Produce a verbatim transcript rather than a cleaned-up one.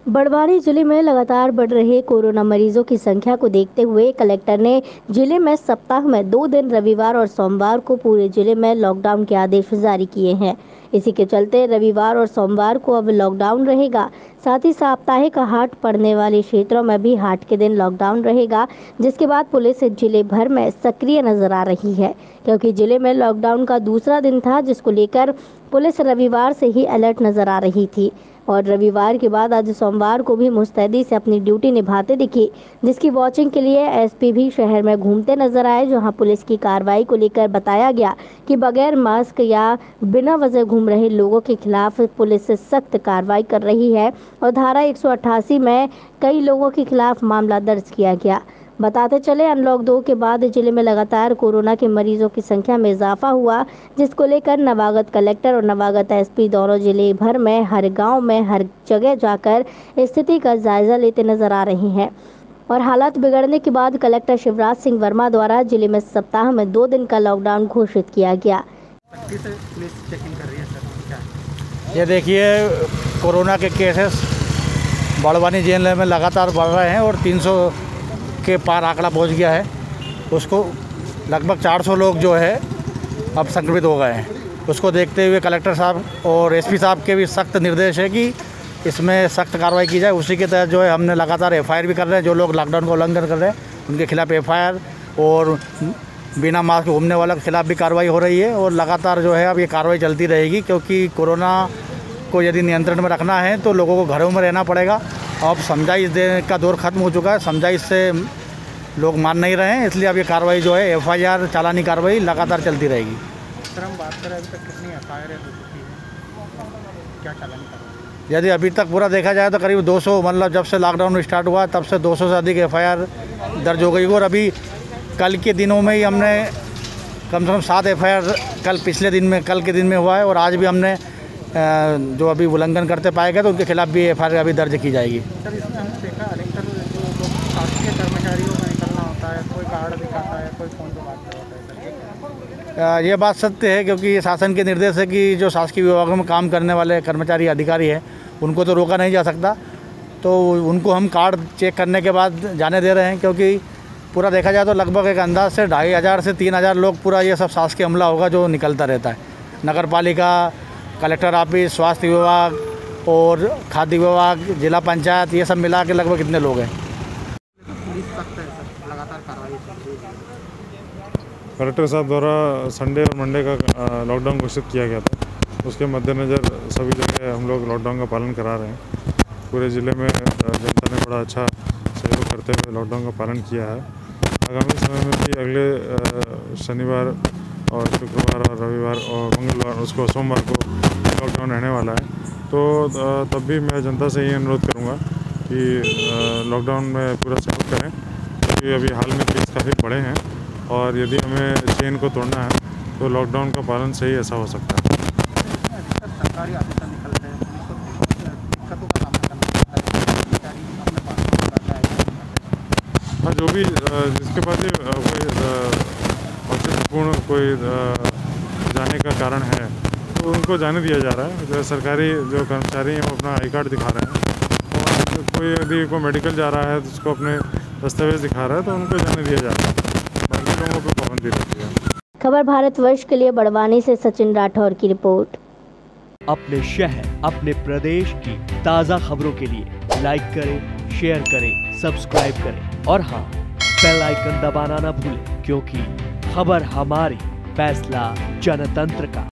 बड़वानी जिले में लगातार बढ़ रहे कोरोना मरीजों की संख्या को देखते हुए कलेक्टर ने जिले में सप्ताह में दो दिन रविवार और सोमवार को पूरे जिले में लॉकडाउन के आदेश जारी किए हैं। इसी के चलते रविवार और सोमवार को अब लॉकडाउन रहेगा। साथ ही साप्ताहिक हाट पड़ने वाले क्षेत्रों में भी हाट के दिन लॉकडाउन रहेगा, जिसके बाद पुलिस जिले भर में सक्रिय नजर आ रही है, क्योंकि जिले में लॉकडाउन का दूसरा दिन था, जिसको लेकर पुलिस रविवार से ही अलर्ट नजर आ रही थी और रविवार के बाद आज सोमवार को भी मुस्तैदी से अपनी ड्यूटी निभाते दिखी, जिसकी वॉचिंग के लिए एसपी भी शहर में घूमते नजर आए, जहां पुलिस की कार्रवाई को लेकर बताया गया कि बगैर मास्क या बिना वजह घूम रहे लोगों के खिलाफ पुलिस सख्त कार्रवाई कर रही है और धारा एक सौ अट्ठासी में कई लोगों के खिलाफ मामला दर्ज किया गया। बताते चले, अनलॉक दो के बाद जिले में लगातार कोरोना के मरीजों की संख्या में इजाफा हुआ, जिसको लेकर नवागत कलेक्टर और नवागत एसपी दोनों जिले भर में हर गांव में हर जगह जाकर स्थिति का जायजा लेते नजर आ रहे हैं। और हालात बिगड़ने के बाद कलेक्टर शिवराज सिंह वर्मा द्वारा जिले में सप्ताह में दो दिन का लॉकडाउन घोषित किया गया। ये देखिए, कोरोना के केसेस बड़वानी जिले में लगातार बढ़ रहे हैं और तीन सौ के पार आंकड़ा पहुंच गया है। उसको लगभग चार सौ लोग जो है अब संक्रमित हो गए हैं। उसको देखते हुए कलेक्टर साहब और एसपी साहब के भी सख्त निर्देश है कि इसमें सख्त कार्रवाई की जाए। उसी के तहत जो है हमने लगातार एफआईआर भी कर रहे हैं। जो लोग लॉकडाउन का उल्लंघन कर रहे हैं उनके खिलाफ एफआईआर और बिना मास्क घूमने वालों के खिलाफ भी कार्रवाई हो रही है और लगातार जो है अब ये कार्रवाई चलती रहेगी, क्योंकि कोरोना को यदि नियंत्रण में रखना है तो लोगों को घरों में रहना पड़ेगा। अब समझाइश देने का दौर खत्म हो चुका है, समझाइश से लोग मान नहीं रहे हैं, इसलिए अब ये कार्रवाई जो है एफआईआर चालानी कार्रवाई लगातार चलती रहेगी। सर, हम बात करें अभी तक कितनी एफआईआर हो चुकी है, क्या चालानी कार्रवाई? यदि अभी तक पूरा देखा जाए तो करीब दो सौ, मतलब जब से लॉकडाउन स्टार्ट हुआ तब से दो सौ से अधिक एफआईआर दर्ज हो गई। और अभी कल के दिनों में ही हमने कम से कम सात एफआईआर कल पिछले दिन में कल के दिन में हुआ है और आज भी हमने जो अभी उल्लंघन करते पाए गए तो उनके खिलाफ भी एफआईआर अभी दर्ज की जाएगी। सर, इसमें हमने देखा अधिकतर जो शासकीय कर्मचारियों का निकलना होता है, कोई कार्ड दिखाता है, कोई फ़ोन पे बात करता है। ये बात सत्य है, क्योंकि शासन के निर्देश है कि जो शासकीय विभागों में काम करने वाले कर्मचारी अधिकारी हैं उनको तो रोका नहीं जा सकता, तो उनको हम कार्ड चेक करने के बाद जाने दे रहे हैं। क्योंकि पूरा देखा जाए तो लगभग एक अंदाज से ढाई हज़ार से तीन हज़ार लोग पूरा ये सब शासकीय अमला होगा जो निकलता रहता है। नगर पालिका, कलेक्टर ऑफिस, स्वास्थ्य विभाग और खाद्य विभाग, जिला पंचायत, ये सब मिला के लगभग कितने लोग हैं। कलेक्टर साहब द्वारा संडे और मंडे का लॉकडाउन घोषित किया गया था, उसके मद्देनज़र सभी जगह हम लोग लॉकडाउन का पालन करा रहे हैं। पूरे ज़िले में जनता ने बड़ा अच्छा सहयोग करते हुए लॉकडाउन का पालन किया है। आगामी समय में भी अगले शनिवार और शुक्रवार और रविवार और मंगलवार, उसको सोमवार को लॉकडाउन रहने वाला है। तो तब भी मैं जनता से ये अनुरोध करूँगा कि लॉकडाउन में पूरा सहयोग करें, क्योंकि अभी हाल में केस काफ़ी बढ़े हैं और यदि हमें चेन को तोड़ना है तो लॉकडाउन का पालन से ही ऐसा हो सकता है। सरकारी ऑफिसर निकलते हैं, दिक्कतों का सामना करना पड़ता है, अपने पास। हाँ, जो भी जिसके पास कोई औचित्यपूर्ण कोई जाने का कारण है तो उनको जाने दिया जा रहा है। जो सरकारी जो कर्मचारी हैं वो अपना आई कार्ड दिखा रहे हैं और कोई यदि कोई मेडिकल जा रहा है तो उसको अपने दस्तावेज दिखा रहा है तो उनको जाने दिया जा रहा है। बाकी लोगों पर पाबंदी रहती है। खबर भारतवर्ष के लिए बड़वानी से सचिन राठौर की रिपोर्ट। अपने शहर, अपने प्रदेश की ताज़ा खबरों के लिए लाइक करें, शेयर करें, सब्सक्राइब करें और हाँ, बेल आइकन दबाना ना भूलें, क्योंकि खबर हमारी, फैसला जनतंत्र का।